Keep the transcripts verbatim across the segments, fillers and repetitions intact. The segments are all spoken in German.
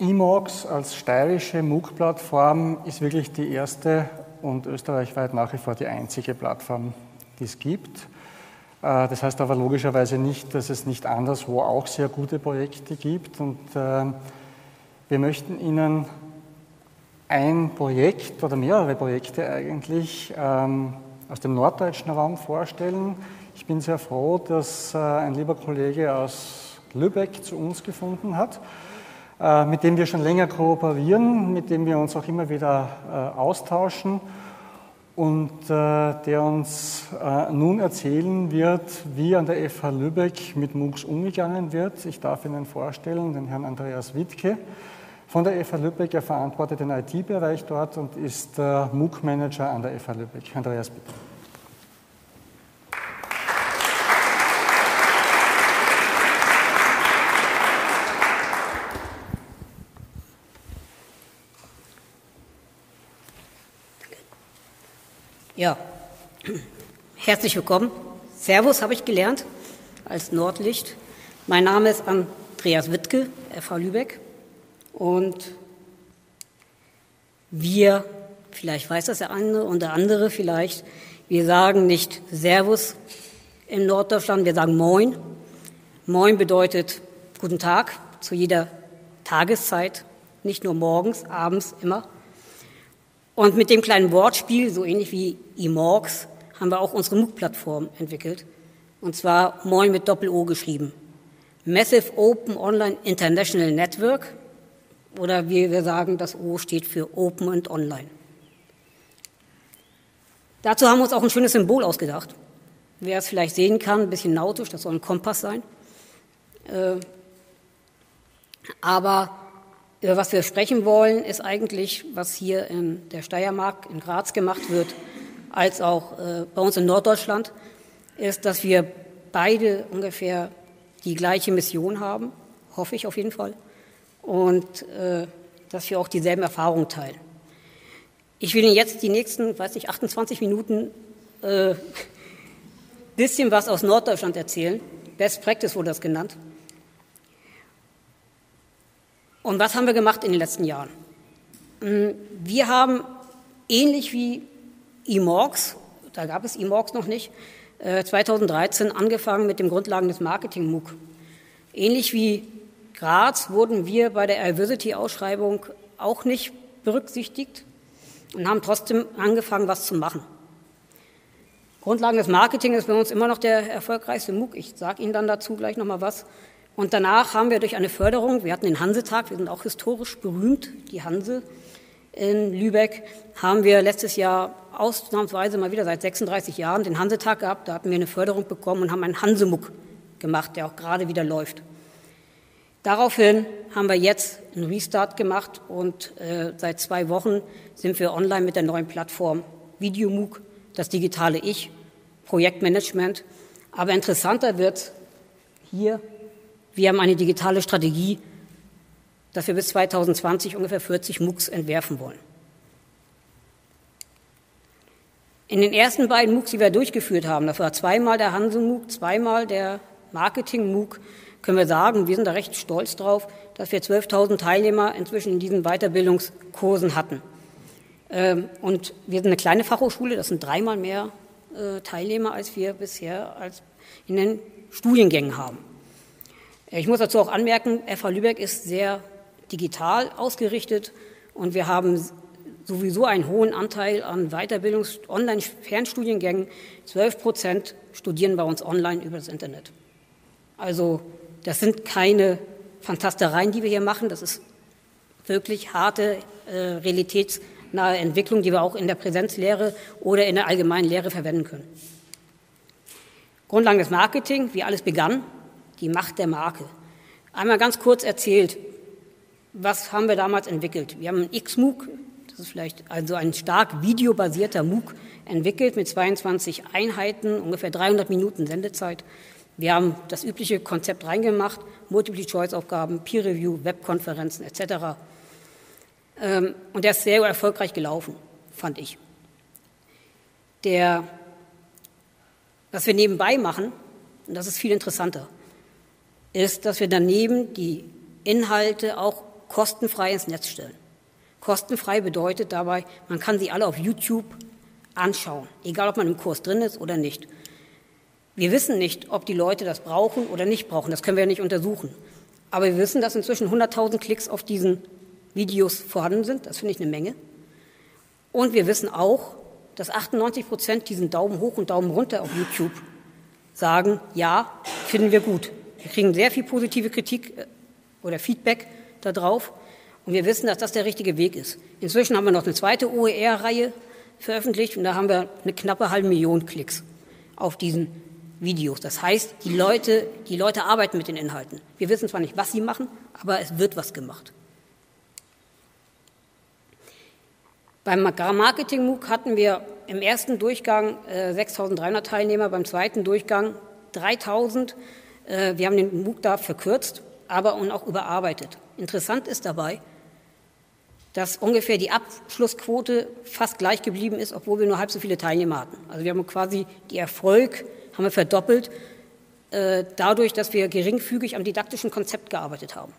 Imox als steirische MOOC-Plattform ist wirklich die erste und österreichweit nach wie vor die einzige Plattform, die es gibt. Das heißt aber logischerweise nicht, dass es nicht anderswo auch sehr gute Projekte gibt. Und wir möchten Ihnen ein Projekt oder mehrere Projekte eigentlich aus dem norddeutschen Raum vorstellen. Ich bin sehr froh, dass ein lieber Kollege aus Lübeck zu uns gefunden hat, mit dem wir schon länger kooperieren, mit dem wir uns auch immer wieder austauschen und der uns nun erzählen wird, wie an der F H Lübeck mit MOOCs umgegangen wird. Ich darf Ihnen vorstellen, den Herrn Andreas Wittke von der F H Lübeck. Er verantwortet den I T-Bereich dort und ist MOOC-Manager an der F H Lübeck. Andreas, bitte. Ja, herzlich willkommen. Servus habe ich gelernt als Nordlicht. Mein Name ist Andreas Wittke, F H Lübeck. Und wir, vielleicht weiß das der eine und der andere vielleicht, wir sagen nicht Servus in Norddeutschland, wir sagen Moin. Moin bedeutet guten Tag zu jeder Tageszeit, nicht nur morgens, abends, immer. Und mit dem kleinen Wortspiel, so ähnlich wie Imox, haben wir auch unsere MOOC-Plattform entwickelt. Und zwar Moin mit Doppel-O geschrieben. Massive Open Online International Network. Oder wie wir sagen, das O steht für Open und Online. Dazu haben wir uns auch ein schönes Symbol ausgedacht. Wer es vielleicht sehen kann, ein bisschen nautisch, das soll ein Kompass sein. Äh, aber über was wir sprechen wollen, ist eigentlich, was hier in der Steiermark, in Graz gemacht wird, als auch äh, bei uns in Norddeutschland, ist, dass wir beide ungefähr die gleiche Mission haben, hoffe ich auf jeden Fall, und äh, dass wir auch dieselben Erfahrungen teilen. Ich will Ihnen jetzt die nächsten, weiß nicht, achtundzwanzig Minuten äh, bisschen was aus Norddeutschland erzählen. Best Practice wurde das genannt. Und was haben wir gemacht in den letzten Jahren? Wir haben ähnlich wie Imox, da gab es Imox noch nicht, zweitausenddreizehn angefangen mit dem Grundlagen des Marketing MOOC. Ähnlich wie Graz wurden wir bei der Iversity-Ausschreibung auch nicht berücksichtigt und haben trotzdem angefangen, was zu machen. Grundlagen des Marketing ist bei uns immer noch der erfolgreichste MOOC. Ich sage Ihnen dann dazu gleich noch mal was. Und danach haben wir durch eine Förderung, wir hatten den Hansetag, wir sind auch historisch berühmt, die Hanse in Lübeck, haben wir letztes Jahr ausnahmsweise mal wieder seit sechsunddreißig Jahren den Hansetag gehabt. Da hatten wir eine Förderung bekommen und haben einen Hanse-MOOC gemacht, der auch gerade wieder läuft. Daraufhin haben wir jetzt einen Restart gemacht und äh, seit zwei Wochen sind wir online mit der neuen Plattform Video-MOOC, das digitale Ich, Projektmanagement. Aber interessanter wird hier, wir haben eine digitale Strategie, dass wir bis zweitausendzwanzig ungefähr vierzig MOOCs entwerfen wollen. In den ersten beiden MOOCs, die wir durchgeführt haben, das war zweimal der Hanse-MOOC, zweimal der Marketing-MOOC, können wir sagen, wir sind da recht stolz drauf, dass wir zwölftausend Teilnehmer inzwischen in diesen Weiterbildungskursen hatten. Und wir sind eine kleine Fachhochschule, das sind dreimal mehr Teilnehmer, als wir bisher in den Studiengängen haben. Ich muss dazu auch anmerken, F H Lübeck ist sehr digital ausgerichtet und wir haben sowieso einen hohen Anteil an Weiterbildungs-, Online-Fernstudiengängen. zwölf Prozent studieren bei uns online über das Internet. Also das sind keine Fantastereien, die wir hier machen, das ist wirklich harte, äh, realitätsnahe Entwicklung, die wir auch in der Präsenzlehre oder in der allgemeinen Lehre verwenden können. Grundlagen des Marketing, wie alles begann, die Macht der Marke. Einmal ganz kurz erzählt, was haben wir damals entwickelt? Wir haben einen X-MOOC, das ist vielleicht also ein stark videobasierter MOOC, entwickelt mit zweiundzwanzig Einheiten, ungefähr dreihundert Minuten Sendezeit. Wir haben das übliche Konzept reingemacht, Multiple-Choice-Aufgaben, Peer-Review, Webkonferenzen et cetera. Und der ist sehr erfolgreich gelaufen, fand ich. Der, was wir nebenbei machen, und das ist viel interessanter, ist, dass wir daneben die Inhalte auch kostenfrei ins Netz stellen. Kostenfrei bedeutet dabei, man kann sie alle auf YouTube anschauen, egal ob man im Kurs drin ist oder nicht. Wir wissen nicht, ob die Leute das brauchen oder nicht brauchen, das können wir ja nicht untersuchen. Aber wir wissen, dass inzwischen hunderttausend Klicks auf diesen Videos vorhanden sind, das finde ich eine Menge. Und wir wissen auch, dass achtundneunzig Prozent diesen Daumen hoch und Daumen runter auf YouTube sagen, ja, finden wir gut. Wir kriegen sehr viel positive Kritik oder Feedback darauf. Und wir wissen, dass das der richtige Weg ist. Inzwischen haben wir noch eine zweite O E R-Reihe veröffentlicht und da haben wir eine knappe halbe Million Klicks auf diesen Videos. Das heißt, die Leute, die Leute arbeiten mit den Inhalten. Wir wissen zwar nicht, was sie machen, aber es wird was gemacht. Beim Marketing-MOOC hatten wir im ersten Durchgang äh, sechstausenddreihundert Teilnehmer, beim zweiten Durchgang dreitausend. Äh, wir haben den MOOC da verkürzt, aber und auch überarbeitet. Interessant ist dabei, dass ungefähr die Abschlussquote fast gleich geblieben ist, obwohl wir nur halb so viele Teilnehmer hatten. Also wir haben quasi die Erfolg haben wir verdoppelt, äh, dadurch, dass wir geringfügig am didaktischen Konzept gearbeitet haben.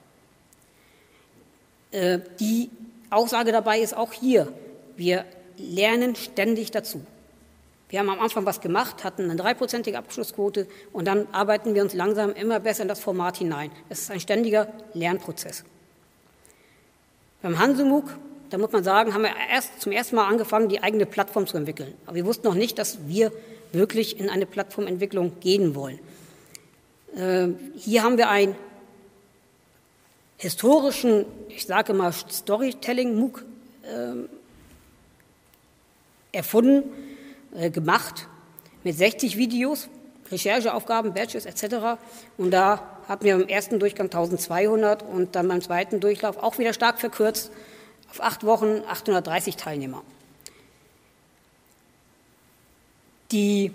Äh, die Aussage dabei ist auch hier, wir lernen ständig dazu. Wir haben am Anfang was gemacht, hatten eine dreiprozentige Abschlussquote und dann arbeiten wir uns langsam immer besser in das Format hinein. Es ist ein ständiger Lernprozess. Beim Hanse-MOOC, da muss man sagen, haben wir erst zum ersten Mal angefangen, die eigene Plattform zu entwickeln. Aber wir wussten noch nicht, dass wir wirklich in eine Plattformentwicklung gehen wollen. Äh, hier haben wir einen historischen, ich sage mal, Storytelling-MOOC äh, erfunden, äh, gemacht, mit sechzig Videos, Rechercheaufgaben, Badges et cetera. Und da hatten wir im ersten Durchgang eintausendzweihundert und dann beim zweiten Durchlauf auch wieder stark verkürzt, auf acht Wochen achthundertdreißig Teilnehmer. Die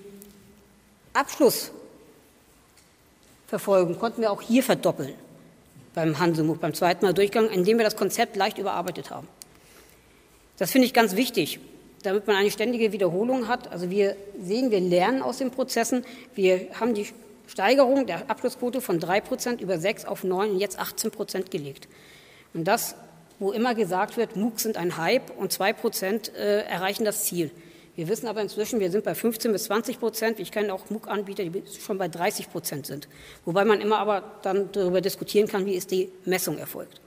Abschlussverfolgung konnten wir auch hier verdoppeln beim Hanse-MOOC, beim zweiten Mal Durchgang, indem wir das Konzept leicht überarbeitet haben. Das finde ich ganz wichtig, damit man eine ständige Wiederholung hat. Also wir sehen, wir lernen aus den Prozessen. Wir haben die Steigerung der Abschlussquote von drei Prozent über sechs auf neun und jetzt achtzehn Prozent gelegt. Und das, wo immer gesagt wird, MOOCs sind ein Hype und zwei Prozent äh, erreichen das Ziel. Wir wissen aber inzwischen, wir sind bei fünfzehn bis zwanzig Prozent. Ich kenne auch MOOC-Anbieter, die schon bei dreißig Prozent sind. Wobei man immer aber dann darüber diskutieren kann, wie ist die Messung erfolgt.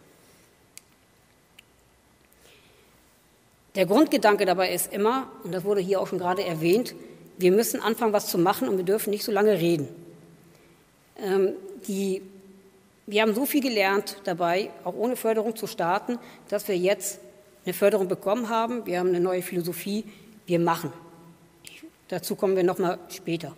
Der Grundgedanke dabei ist immer, und das wurde hier auch schon gerade erwähnt, wir müssen anfangen, was zu machen und wir dürfen nicht so lange reden. Ähm, die, wir haben so viel gelernt dabei, auch ohne Förderung zu starten, dass wir jetzt eine Förderung bekommen haben. Wir haben eine neue Philosophie, wir machen. Ich, dazu kommen wir noch mal später.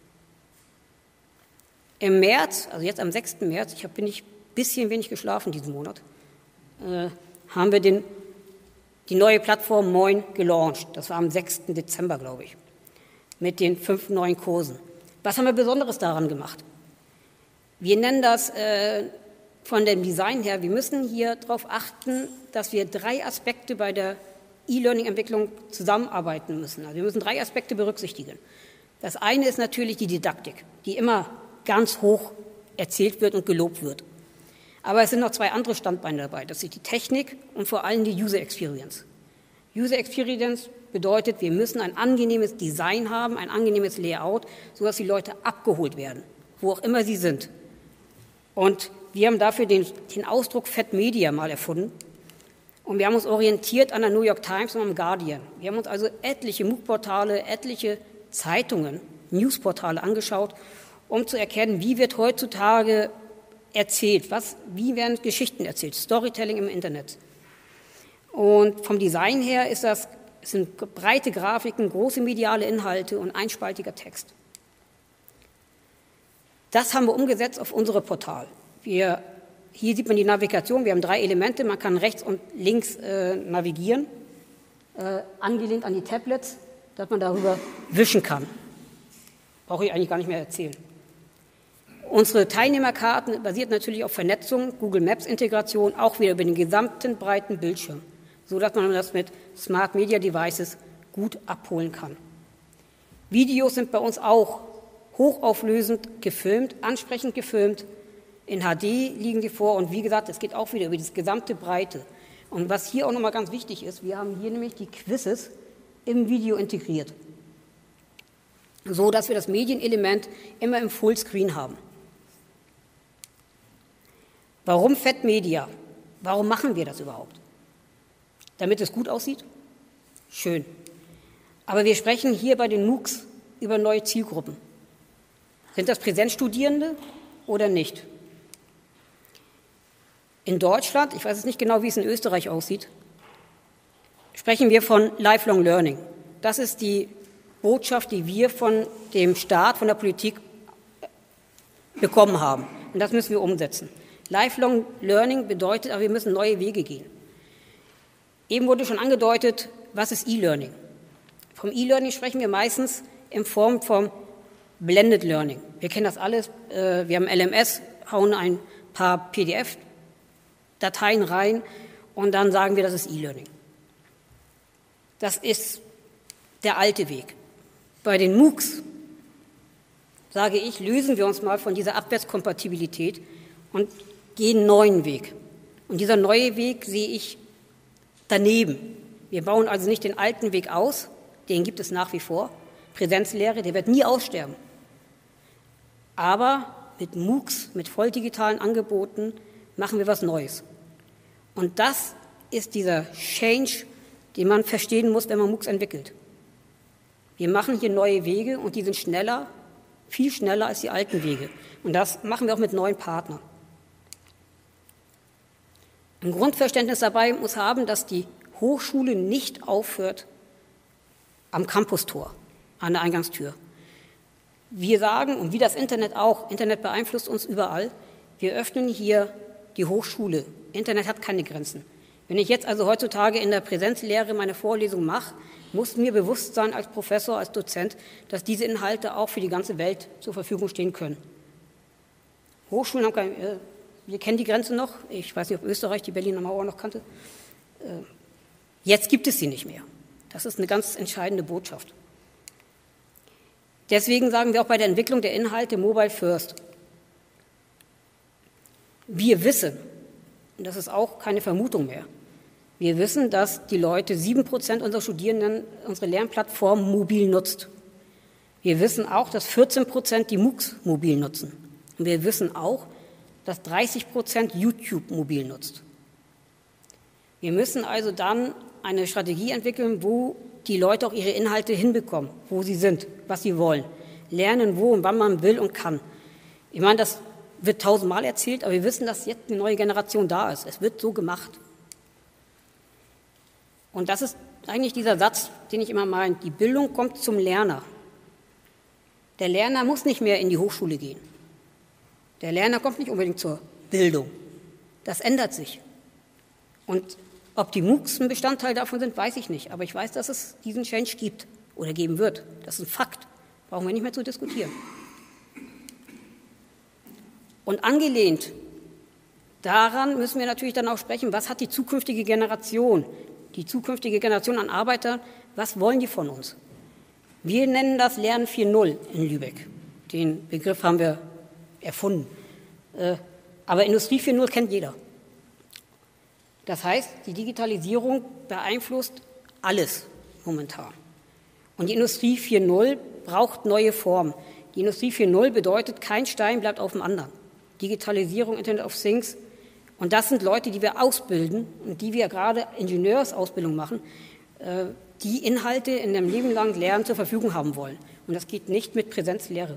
Im März, also jetzt am sechsten März, ich habe bin ich ein bisschen wenig geschlafen diesen Monat, äh, haben wir den die neue Plattform Moin gelauncht. Das war am sechsten Dezember, glaube ich, mit den fünf neuen Kursen. Was haben wir Besonderes daran gemacht? Wir nennen das äh, von dem Design her, wir müssen hier darauf achten, dass wir drei Aspekte bei der E-Learning-Entwicklung zusammenarbeiten müssen. Also wir müssen drei Aspekte berücksichtigen. Das eine ist natürlich die Didaktik, die immer ganz hoch erzählt wird und gelobt wird. Aber es sind noch zwei andere Standbeine dabei. Das ist die Technik und vor allem die User Experience. User Experience bedeutet, wir müssen ein angenehmes Design haben, ein angenehmes Layout, sodass die Leute abgeholt werden, wo auch immer sie sind. Und wir haben dafür den, den Ausdruck Fat Media mal erfunden. Und wir haben uns orientiert an der New York Times und am Guardian. Wir haben uns also etliche MOOC-Portale, etliche Zeitungen, Newsportale angeschaut, um zu erkennen, wie wird heutzutage erzählt, was, wie werden Geschichten erzählt, Storytelling im Internet. Und vom Design her ist das, es sind breite Grafiken, große mediale Inhalte und einspaltiger Text. Das haben wir umgesetzt auf unsere Portal. Wir, hier sieht man die Navigation, wir haben drei Elemente, man kann rechts und links äh, navigieren, äh, angelehnt an die Tablets, dass man darüber wischen kann. Brauche ich eigentlich gar nicht mehr erzählen. Unsere Teilnehmerkarten basiert natürlich auf Vernetzung, Google Maps Integration, auch wieder über den gesamten breiten Bildschirm, sodass man das mit Smart Media Devices gut abholen kann. Videos sind bei uns auch hochauflösend gefilmt, ansprechend gefilmt, In H D liegen die vor und wie gesagt, es geht auch wieder über die gesamte Breite. Und was hier auch nochmal ganz wichtig ist, wir haben hier nämlich die Quizzes im Video integriert, so dass wir das Medienelement immer im Fullscreen haben. Warum Fat Media? Warum machen wir das überhaupt? Damit es gut aussieht? Schön. Aber wir sprechen hier bei den MOOCs über neue Zielgruppen. Sind das Präsenzstudierende oder nicht? In Deutschland, ich weiß jetzt nicht genau, wie es in Österreich aussieht, sprechen wir von Lifelong Learning. Das ist die Botschaft, die wir von dem Staat, von der Politik bekommen haben. Und das müssen wir umsetzen. Lifelong Learning bedeutet, aber wir müssen neue Wege gehen. Eben wurde schon angedeutet, was ist E-Learning? Vom E-Learning sprechen wir meistens in Form von Blended Learning. Wir kennen das alles. Wir haben L M S, hauen ein paar P D F-Dateien rein und dann sagen wir, das ist E-Learning. Das ist der alte Weg. Bei den MOOCs, sage ich, lösen wir uns mal von dieser Abwärtskompatibilität und gehen einen neuen Weg. Und dieser neue Weg sehe ich daneben. Wir bauen also nicht den alten Weg aus, den gibt es nach wie vor. Präsenzlehre, der wird nie aussterben. Aber mit MOOCs, mit volldigitalen Angeboten machen wir was Neues. Und das ist dieser Change, den man verstehen muss, wenn man MOOCs entwickelt. Wir machen hier neue Wege und die sind schneller, viel schneller als die alten Wege. Und das machen wir auch mit neuen Partnern. Ein Grundverständnis dabei muss haben, dass die Hochschule nicht aufhört am Campustor, an der Eingangstür. Wir sagen, und wie das Internet auch, Internet beeinflusst uns überall, wir öffnen hier die Hochschule. Internet hat keine Grenzen. Wenn ich jetzt also heutzutage in der Präsenzlehre meine Vorlesung mache, muss mir bewusst sein als Professor, als Dozent, dass diese Inhalte auch für die ganze Welt zur Verfügung stehen können. Hochschulen haben keine, äh, wir kennen die Grenze noch, ich weiß nicht, ob Österreich die Berliner Mauer noch kannte. Äh, jetzt gibt es sie nicht mehr. Das ist eine ganz entscheidende Botschaft. Deswegen sagen wir auch bei der Entwicklung der Inhalte Mobile First. Wir wissen, und das ist auch keine Vermutung mehr, wir wissen, dass die Leute, sieben Prozent unserer Studierenden unsere Lernplattform mobil nutzt. Wir wissen auch, dass vierzehn Prozent die MOOCs mobil nutzen. Und wir wissen auch, dass dreißig Prozent YouTube mobil nutzt. Wir müssen also dann eine Strategie entwickeln, wo die Leute auch ihre Inhalte hinbekommen, wo sie sind, was sie wollen. Lernen, wo und wann man will und kann. Ich meine, das wird tausendmal erzählt, aber wir wissen, dass jetzt eine neue Generation da ist. Es wird so gemacht. Und das ist eigentlich dieser Satz, den ich immer meine, die Bildung kommt zum Lerner. Der Lerner muss nicht mehr in die Hochschule gehen. Der Lerner kommt nicht unbedingt zur Bildung. Das ändert sich. Und ob die MOOCs ein Bestandteil davon sind, weiß ich nicht. Aber ich weiß, dass es diesen Change gibt oder geben wird. Das ist ein Fakt. Brauchen wir nicht mehr zu diskutieren. Und angelehnt daran müssen wir natürlich dann auch sprechen, was hat die zukünftige Generation, die zukünftige Generation an Arbeitern, was wollen die von uns? Wir nennen das Lernen vier Punkt null in Lübeck. Den Begriff haben wir erfunden. Aber Industrie vier Punkt null kennt jeder. Das heißt, die Digitalisierung beeinflusst alles momentan. Und die Industrie vier Punkt null braucht neue Formen. Die Industrie vier Punkt null bedeutet, kein Stein bleibt auf dem anderen. Digitalisierung, Internet of Things. Und das sind Leute, die wir ausbilden und die wir gerade Ingenieursausbildung machen, die Inhalte in einem lebenslangen Lernen zur Verfügung haben wollen. Und das geht nicht mit Präsenzlehre.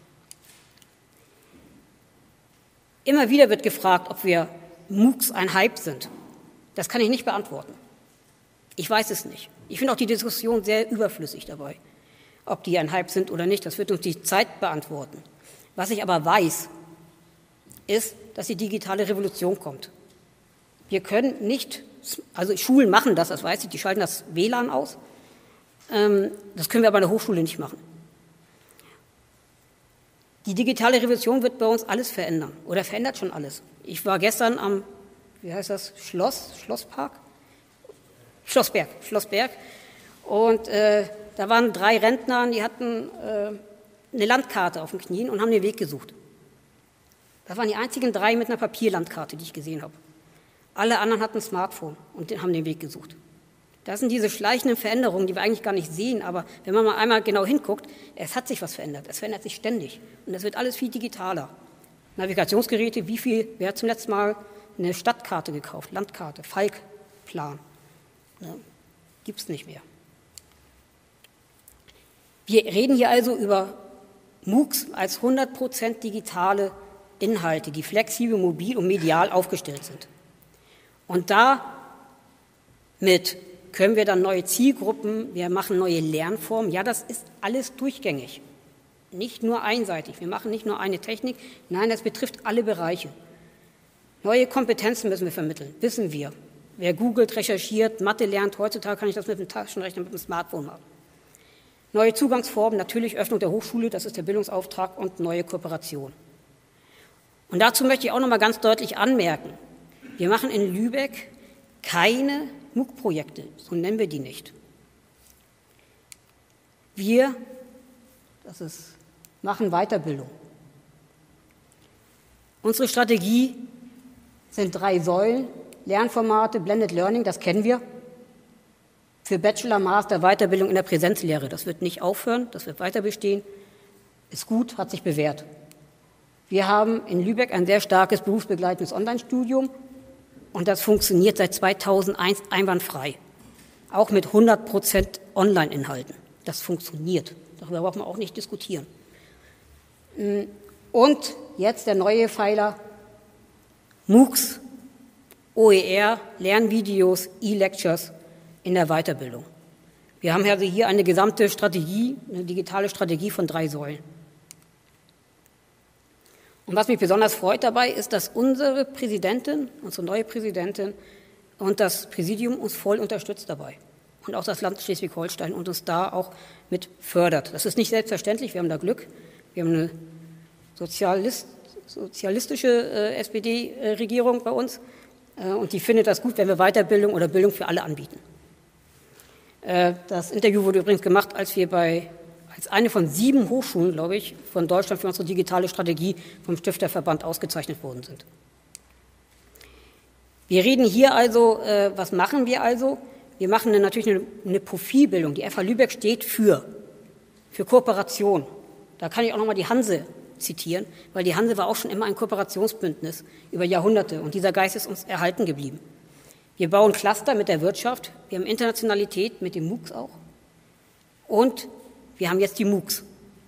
Immer wieder wird gefragt, ob wir MOOCs ein Hype sind. Das kann ich nicht beantworten. Ich weiß es nicht. Ich finde auch die Diskussion sehr überflüssig dabei, ob die ein Hype sind oder nicht. Das wird uns die Zeit beantworten. Was ich aber weiß, ist, dass die digitale Revolution kommt. Wir können nicht, also Schulen machen das, das weiß ich, die schalten das W L A N aus. Das können wir aber an der Hochschule nicht machen. Die digitale Revolution wird bei uns alles verändern oder verändert schon alles. Ich war gestern am, wie heißt das, Schloss, Schlosspark? Schlossberg, Schlossberg. Und äh, da waren drei Rentner, die hatten äh, eine Landkarte auf den Knien und haben den Weg gesucht. Das waren die einzigen drei mit einer Papierlandkarte, die ich gesehen habe. Alle anderen hatten ein Smartphone und haben den Weg gesucht. Das sind diese schleichenden Veränderungen, die wir eigentlich gar nicht sehen, aber wenn man mal einmal genau hinguckt, es hat sich was verändert, es verändert sich ständig und es wird alles viel digitaler. Navigationsgeräte, wie viel, wer hat zum letzten Mal eine Stadtkarte gekauft, Landkarte, Falkplan, ja, gibt es nicht mehr. Wir reden hier also über MOOCs als hundert Prozent digitale Inhalte, die flexibel, mobil und medial aufgestellt sind. Und damit können wir dann neue Zielgruppen, wir machen neue Lernformen. Ja, das ist alles durchgängig, nicht nur einseitig. Wir machen nicht nur eine Technik, nein, das betrifft alle Bereiche. Neue Kompetenzen müssen wir vermitteln, wissen wir. Wer googelt, recherchiert, Mathe lernt, heutzutage kann ich das mit dem Taschenrechner, mit dem Smartphone machen. Neue Zugangsformen, natürlich Öffnung der Hochschule, das ist der Bildungsauftrag und neue Kooperation. Und dazu möchte ich auch noch mal ganz deutlich anmerken, wir machen in Lübeck keine MOOC-Projekte, so nennen wir die nicht. Wir, das ist, machen Weiterbildung. Unsere Strategie sind drei Säulen, Lernformate, Blended Learning, das kennen wir. Für Bachelor, Master, Weiterbildung in der Präsenzlehre, das wird nicht aufhören, das wird weiter bestehen, ist gut, hat sich bewährt. Wir haben in Lübeck ein sehr starkes berufsbegleitendes Online-Studium und das funktioniert seit zweitausendeins einwandfrei, auch mit hundert Prozent Online-Inhalten. Das funktioniert, darüber braucht man auch nicht diskutieren. Und jetzt der neue Pfeiler, MOOCs, O E R, Lernvideos, E-Lectures in der Weiterbildung. Wir haben also hier eine gesamte Strategie, eine digitale Strategie von drei Säulen. Und was mich besonders freut dabei, ist, dass unsere Präsidentin, unsere neue Präsidentin und das Präsidium uns voll unterstützt dabei. Und auch das Land Schleswig-Holstein und uns da auch mit fördert. Das ist nicht selbstverständlich, wir haben da Glück. Wir haben eine Sozialist, sozialistische äh, S P D-Regierung bei uns äh, und die findet das gut, wenn wir Weiterbildung oder Bildung für alle anbieten. Äh, das Interview wurde übrigens gemacht, als wir bei als eine von sieben Hochschulen, glaube ich, von Deutschland für unsere digitale Strategie vom Stifterverband ausgezeichnet worden sind. Wir reden hier also, äh, was machen wir also? Wir machen eine, natürlich eine, eine Profilbildung. Die F H Lübeck steht für, für Kooperation. Da kann ich auch nochmal die Hanse zitieren, weil die Hanse war auch schon immer ein Kooperationsbündnis über Jahrhunderte und dieser Geist ist uns erhalten geblieben. Wir bauen Cluster mit der Wirtschaft, wir haben Internationalität mit den MOOCs auch und wir haben jetzt die MOOCs.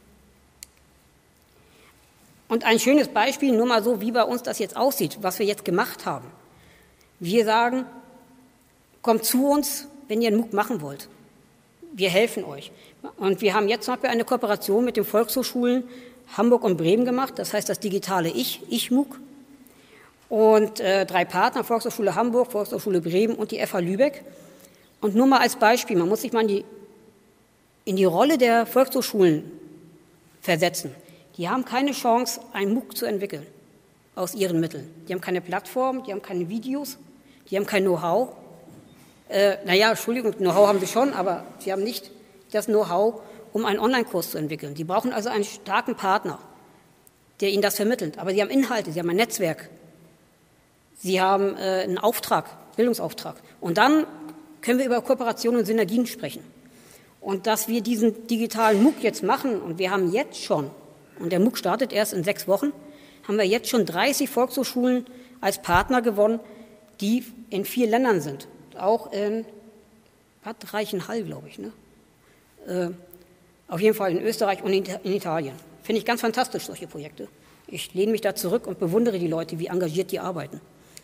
Und ein schönes Beispiel, nur mal so, wie bei uns das jetzt aussieht, was wir jetzt gemacht haben. Wir sagen, kommt zu uns, wenn ihr einen MOOC machen wollt. Wir helfen euch. Und wir haben jetzt zum Beispiel eine Kooperation mit den Volkshochschulen Hamburg und Bremen gemacht, das heißt das digitale Ich, Ich-MOOC. Und äh, drei Partner, Volkshochschule Hamburg, Volkshochschule Bremen und die F H Lübeck. Und nur mal als Beispiel, man muss sich mal in die in die Rolle der Volkshochschulen versetzen. Die haben keine Chance, einen MOOC zu entwickeln aus ihren Mitteln. Die haben keine Plattform, die haben keine Videos, die haben kein Know-how. Äh, naja, Entschuldigung, Know-how haben sie schon, aber sie haben nicht das Know-how, um einen Online-Kurs zu entwickeln. Die brauchen also einen starken Partner, der ihnen das vermittelt. Aber sie haben Inhalte, sie haben ein Netzwerk, sie haben äh, einen Auftrag, Bildungsauftrag. Und dann können wir über Kooperationen und Synergien sprechen. Und dass wir diesen digitalen MOOC jetzt machen, und wir haben jetzt schon, und der MOOC startet erst in sechs Wochen, haben wir jetzt schon dreißig Volkshochschulen als Partner gewonnen, die in vier Ländern sind. Auch in Bad Reichenhall, glaube ich. Ne? Äh, auf jeden Fall in Österreich und in Italien. Finde ich ganz fantastisch, solche Projekte. Ich lehne mich da zurück und bewundere die Leute, wie engagiert die arbeiten.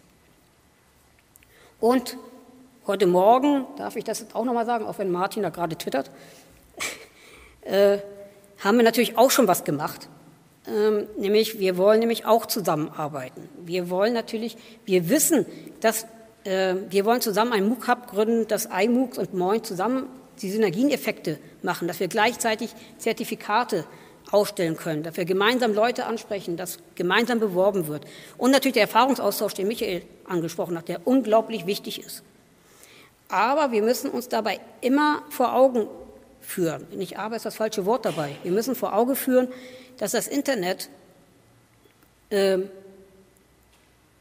Und heute Morgen, darf ich das jetzt auch nochmal sagen, auch wenn Martin da gerade twittert, äh, haben wir natürlich auch schon was gemacht. Ähm, nämlich, wir wollen nämlich auch zusammenarbeiten. Wir wollen natürlich, wir wissen, dass äh, wir wollen zusammen einen MOOC-Hub gründen, dass iMOOCs und Moin zusammen die Synergieneffekte machen, dass wir gleichzeitig Zertifikate ausstellen können, dass wir gemeinsam Leute ansprechen, dass gemeinsam beworben wird. Und natürlich der Erfahrungsaustausch, den Michael angesprochen hat, der unglaublich wichtig ist. Aber wir müssen uns dabei immer vor Augen führen, nicht aber ist das falsche Wort dabei, wir müssen vor Augen führen, dass das Internet äh,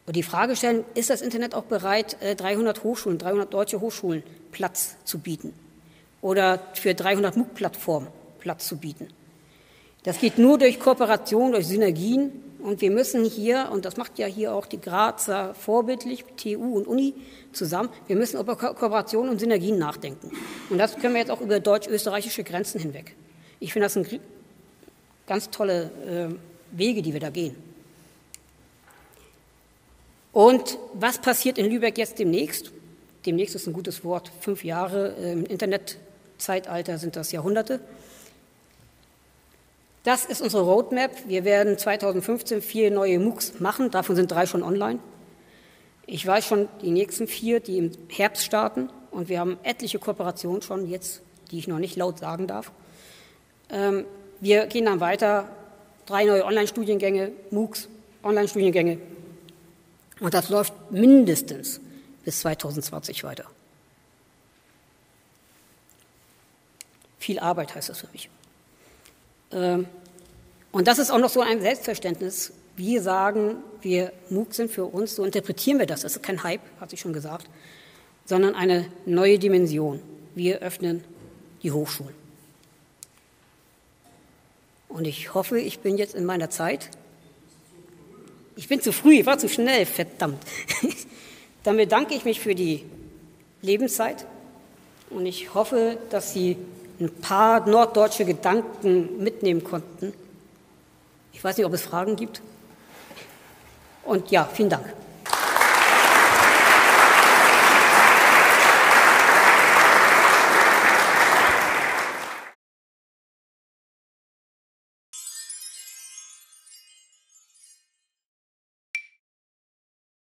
Und die Frage stellen, ist das Internet auch bereit, dreihundert Hochschulen, dreihundert deutsche Hochschulen Platz zu bieten? Oder für dreihundert MOOC-Plattformen Platz zu bieten? Das geht nur durch Kooperation, durch Synergien. Und wir müssen hier, und das macht ja hier auch die Grazer vorbildlich, T U und Uni zusammen, wir müssen über Ko Kooperation und Synergien nachdenken. Und das können wir jetzt auch über deutsch-österreichische Grenzen hinweg. Ich finde, das sind ganz tolle äh, Wege, die wir da gehen. Und was passiert in Lübeck jetzt demnächst? Demnächst ist ein gutes Wort, fünf Jahre, im Internetzeitalter sind das Jahrhunderte. Das ist unsere Roadmap. Wir werden zweitausendfünfzehn vier neue MOOCs machen, davon sind drei schon online. Ich weiß schon die nächsten vier, die im Herbst starten, und wir haben etliche Kooperationen schon jetzt, die ich noch nicht laut sagen darf. Wir gehen dann weiter, drei neue Online-Studiengänge, MOOCs, Online-Studiengänge. Und das läuft mindestens bis zweitausendzwanzig weiter. Viel Arbeit heißt das für mich. Und das ist auch noch so ein Selbstverständnis. Wir sagen, wir MOOC sind für uns, so interpretieren wir das. Das ist kein Hype, hat sich schon gesagt, sondern eine neue Dimension. Wir öffnen die Hochschulen. Und ich hoffe, ich bin jetzt in meiner Zeit. Ich bin zu früh, ich war zu schnell, verdammt. Dann bedanke ich mich für die Lebenszeit und ich hoffe, dass Sie ein paar norddeutsche Gedanken mitnehmen konnten. Ich weiß nicht, ob es Fragen gibt. Und ja, vielen Dank.